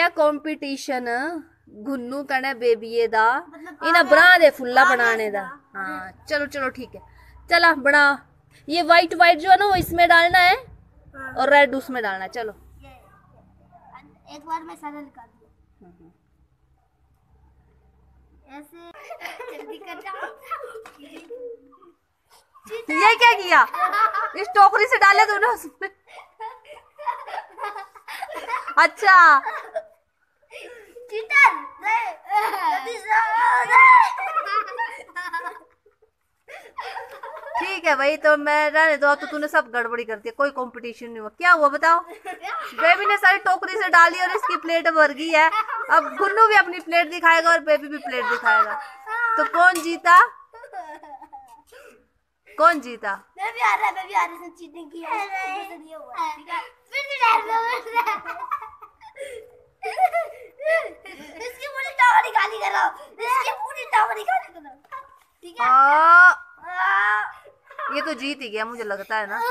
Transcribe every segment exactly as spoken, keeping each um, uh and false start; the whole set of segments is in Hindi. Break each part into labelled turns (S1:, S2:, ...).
S1: कंपटीशन गुन्नू कने बेबीए दा इन्हें बना दे फुल्ला बनाने दा। हाँ चलो चलो ठीक है, चला बना। ये व्हाइट व्हाइट जो है ना वो इसमें डालना है और रेड उसमें डालना है। चलो
S2: एक बार मैं सारा निकाल दूँ ऐसे जल्दी कर जाओ।
S1: ये क्या किया? इस टोकरी से डाले तूने उसमें? अच्छा
S2: चीटर
S1: ठीक है भाई, तो मैं रहने दो। तो तूने सब गड़बड़ी कर दी, कोई कंपटीशन नहीं हुआ। क्या हुआ बताओ? बेबी ने सारी टोकरी से डाली और इसकी प्लेट भर गई है। अब गुन्नू भी अपनी प्लेट दिखाएगा और बेबी भी प्लेट दिखाएगा। तो कौन जीता? कौन जीता?
S2: मैं भी आ रहा मैं भी आ रहा चीटिंग की है। ये हुआ ठीक है, फिर से डाल दो। इसकी पूरी टोकरी खाली करो, इसकी पूरी टोकरी खाली करो, ठीक है?
S1: आ, ये तो जीत ही गया मुझे लगता है ना।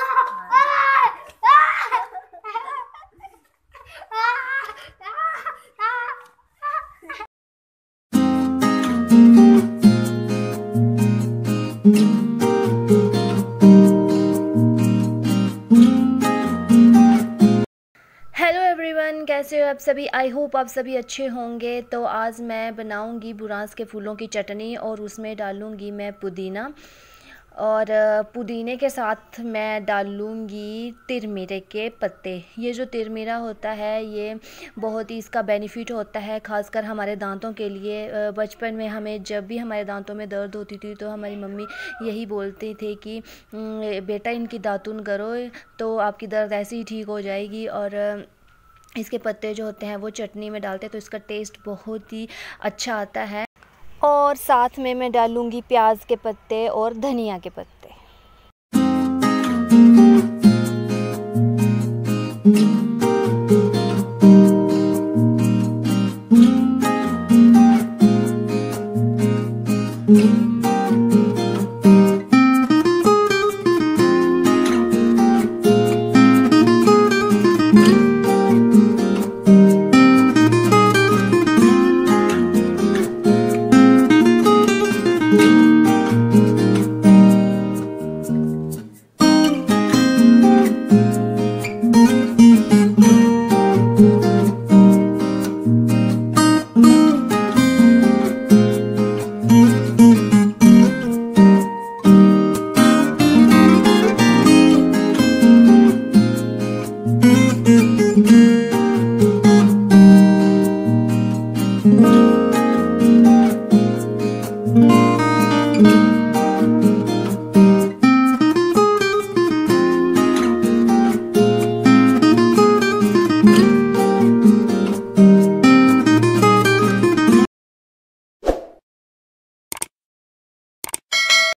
S1: हेलो एवरीवन, कैसे हो आप सभी? आई होप आप सभी अच्छे होंगे। तो आज मैं बनाऊंगी बुरांस के फूलों की चटनी और उसमें डालूंगी मैं पुदीना, और पुदीने के साथ मैं डालूंगी तिरमिरे के पत्ते। ये जो तिरमिरा होता है ये बहुत ही इसका बेनिफिट होता है, खासकर हमारे दांतों के लिए। बचपन में हमें जब भी हमारे दांतों में दर्द होती थी तो हमारी मम्मी यही बोलते थे कि बेटा इनकी दातुन करो तो आपकी दर्द ऐसे ही ठीक हो जाएगी। और इसके पत्ते जो होते हैं वो चटनी में डालते हैं तो इसका टेस्ट बहुत ही अच्छा आता है। और साथ में मैं डालूंगी प्याज के पत्ते और धनिया के पत्ते।